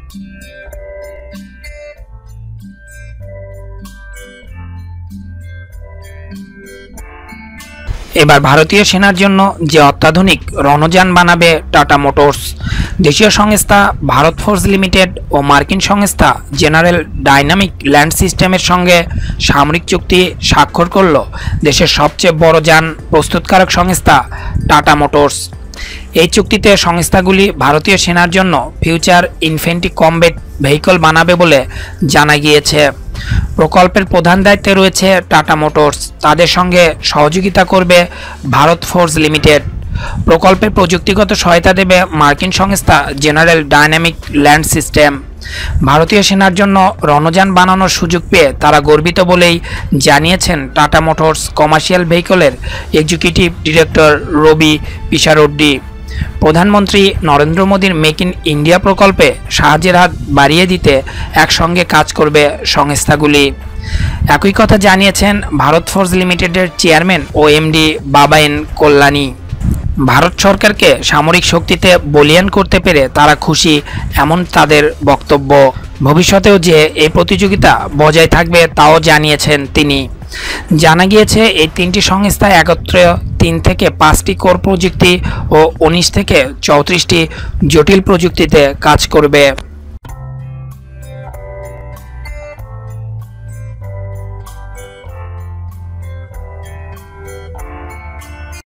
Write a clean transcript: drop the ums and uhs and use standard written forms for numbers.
এবার ভারতীয় সেনার জন্য যে অত্যাধুনিক রণযান বানাবে টাটা মোটরস। দেশীয় সংস্থা ভারত ফোর্স লিমিটেড ও মার্কিন সংস্থা জেনারেল ডাইনামিক ল্যান্ড সিস্টেমের সঙ্গে সামরিক চুক্তি স্বাক্ষর করল দেশের সবচেয়ে বড় যান প্রস্তুতকারক সংস্থা টাটা মোটরস। এই চুক্তিতে সংস্থাগুলি ভারতীয় সেনার জন্য ফিউচার ইনফ্যান্ট্রি কমব্যাট ভেহিকল বানাবে বলে জানা গিয়েছে। প্রকল্পের প্রধান দায়িত্বে রয়েছে টাটা মোটরস, তাদের সঙ্গে সহযোগিতা করবে ভারত ফোর্স লিমিটেড। প্রকল্পের প্রযুক্তিগত সহায়তা দেবে মার্কিন সংস্থা জেনারেল ডাইনামিক ল্যান্ড সিস্টেম। ভারতীয় সেনার জন্য রণযান বানানোর সুযোগ পেয়ে তারা গর্বিত বলেই জানিয়েছেন টাটা মোটরস কমার্শিয়াল ভেহিকলের এক্সিকিউটিভ ডিরেক্টর রবি পিশারোড্ডি। প্রধানমন্ত্রী নরেন্দ্র মোদীর মেক ইন ইন্ডিয়া প্রকল্পে সাহায্যের হাত বাড়িয়ে দিতে একসঙ্গে কাজ করবে সংস্থাগুলি। একই কথা জানিয়েছেন ভারত ফোর্স লিমিটেডের চেয়ারম্যান ও এমডি বাবা এন কল্যাণী। ভারত সরকারকে সামরিক শক্তিতে বলীয়ান করতে পেরে তারা খুশি, এমন তাদের বক্তব্য। ভবিষ্যতেও যে এই প্রতিযোগিতা বজায় থাকবে তাও জানিয়েছেন তিনি। জানা গিয়েছে এই তিনটি সংস্থা একত্রে 3 থেকে 5টি কোর প্রযুক্তি ও 19 থেকে 34টি জটিল প্রযুক্তিতে কাজ করবে।